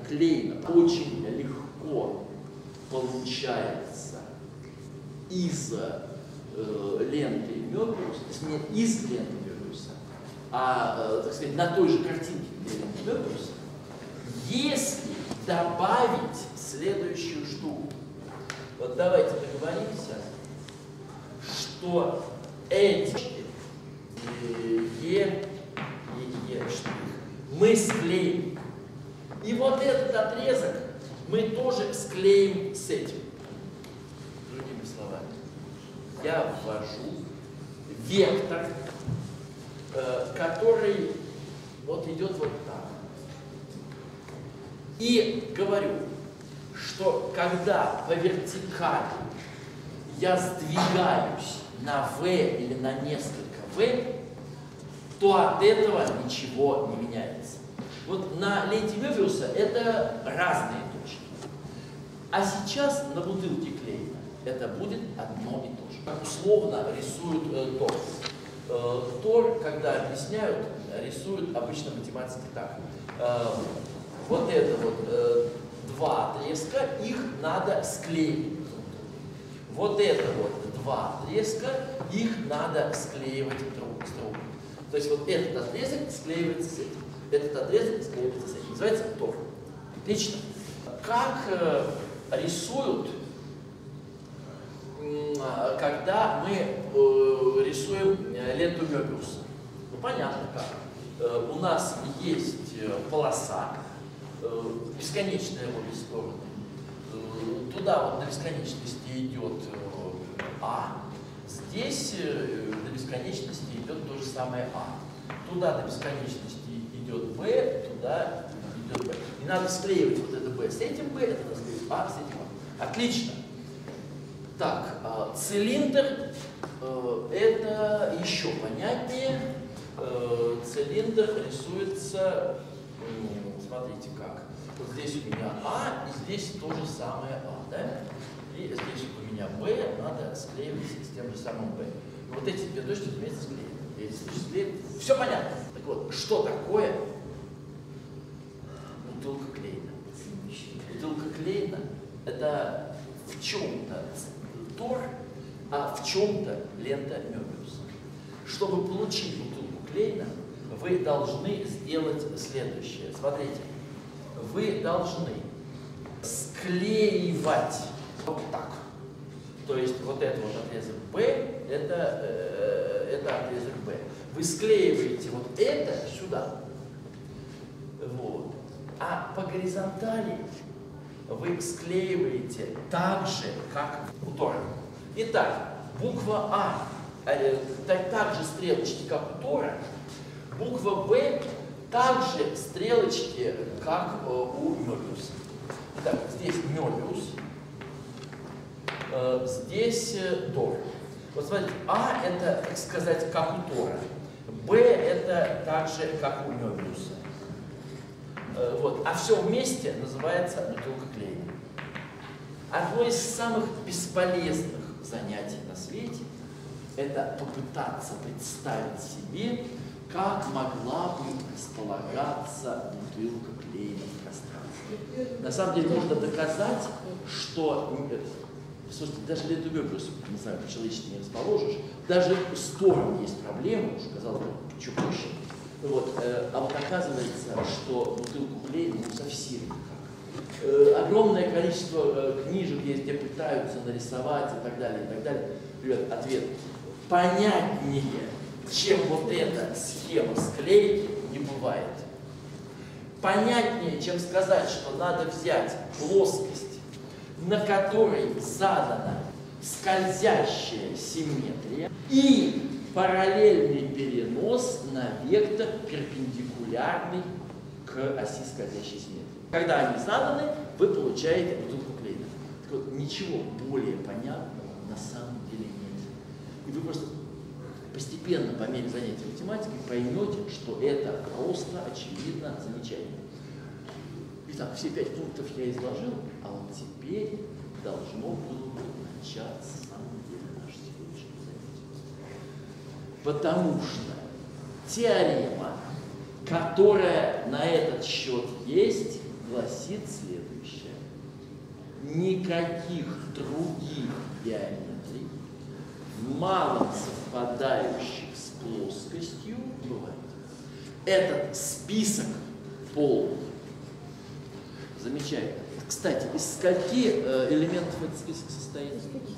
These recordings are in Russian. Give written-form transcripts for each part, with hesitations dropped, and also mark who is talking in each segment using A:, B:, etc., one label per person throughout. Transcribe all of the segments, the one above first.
A: клейна очень легко получается из ленты Мёбиуса, то есть не из ленты Мёбиуса, а, так сказать, на той же картинке, где ленты Мёбиуса, если добавить следующую штуку. Вот давайте договоримся, что эти Е и Е' мы склеим. И вот этот отрезок мы тоже склеим с этим. Другими словами, я ввожу вектор, который вот идет вот так. И говорю, что когда по вертикали я сдвигаюсь на V или на несколько V, то от этого ничего не меняется. Вот на ленте Мёбиуса это разные точки. А сейчас на бутылке клеена это будет одно и то же. Как условно рисуют Тор. Тор, когда объясняют, рисуют обычно математики так. Вот это вот два отрезка, их надо склеить. Вот это вот два отрезка, их надо склеивать друг с другом. То есть вот этот отрезок склеивается с этим, этот отрезок склеивается с этим. Называется Тор. Отлично. Как рисуют, когда мы рисуем ленту Мёбиуса? Ну понятно как. У нас есть полоса, бесконечная в обе стороны. Туда вот до бесконечности идет А, здесь до бесконечности идет то же самое А. Туда до бесконечности идет Б, туда идет Б. И надо склеивать вот это Б с этим Б, это надо склеивать А с этим А. Отлично. Так, цилиндр это еще понятнее. Цилиндр рисуется, смотрите как. Вот здесь у меня А, и здесь то же самое А, да? И здесь у меня Б, надо склеивать с тем же самым Б. И вот эти две точки вместе склеивать. Все понятно. Так вот, что такое бутылка клеена? Бутылка клеена – это в чем-то Тор, а в чем-то лента Мёбиуса. Чтобы получить бутылку клеена, вы должны сделать следующее. Смотрите, вы должны склеивать вот так. То есть вот это вот отрезок B, это отрезок B. Вы склеиваете вот это сюда. Вот. А по горизонтали вы склеиваете так же, как у Тора. Итак, буква А, также стрелочки, как у Тора. Буква Б также стрелочки, как у Мёбиуса. Итак, здесь Мёбиус, здесь Тор. Вот смотрите, А это, так сказать, как у Тора. Б это также, как у Мёбиуса. Вот. А все вместе называется бутылка клеена. Одно из самых бесполезных занятий на свете – это попытаться представить себе, как могла бы располагаться бутылка клеена в пространстве. На самом деле можно доказать, что, слушайте, даже ленту Мёбиуса, не знаю, по-человечески не расположишь, даже с Тором есть проблемы, уж казалось бы, чуть проще. Вот, а вот оказывается, что бутылку клеена ну, совсем никак. Огромное количество книжек есть, где пытаются нарисовать и так далее, и так далее. Ребят, ответ понятнее, чем вот эта схема склейки, не бывает. Понятнее, чем сказать, что надо взять плоскость, на которой задана скользящая симметрия, и параллельный перенос на вектор, перпендикулярный к оси скользящей симметрии. Когда они заданы, вы получаете бутылку клеена. Так вот, ничего более понятного на самом деле нет. И вы просто постепенно, по мере занятия математикой, поймете, что это просто, очевидно, замечательно. Итак, все 5 пунктов я изложил, а вот теперь должно было бы начаться на самом деле наше сегодняшнее занятие. Потому что теорема, которая на этот счет есть, гласит следующее. Никаких других геометрий, мало совпадающих с плоскостью, бывает. Этот список полный. Замечательно. Кстати, из скольки элементов этот список состоит?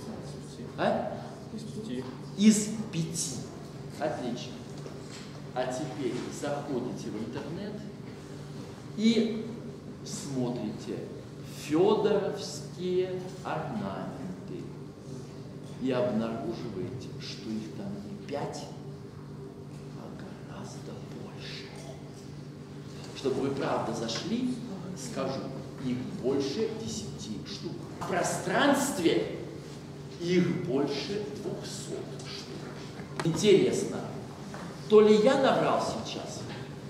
A: Из 5. Отлично. А теперь заходите в интернет и смотрите федоровские орнаменты и обнаруживаете, что их там не 5, а гораздо больше. Чтобы вы правда зашли, скажу, их больше 10 штук. В пространстве их больше 200 штук. Интересно, то ли я наврал сейчас,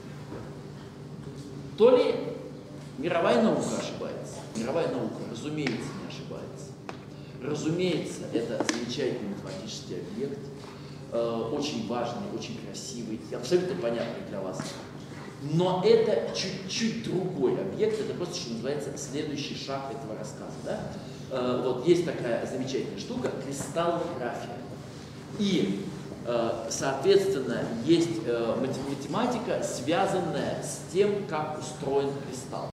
A: то ли мировая наука ошибается. Мировая наука, разумеется, не ошибается. Разумеется, это замечательный математический объект, очень важный, очень красивый, абсолютно понятный для вас. Но это чуть-чуть другой объект, это просто, что называется, следующий шаг этого рассказа. Да? Вот есть такая замечательная штука – кристаллография. И, соответственно, есть математика, связанная с тем, как устроен кристалл.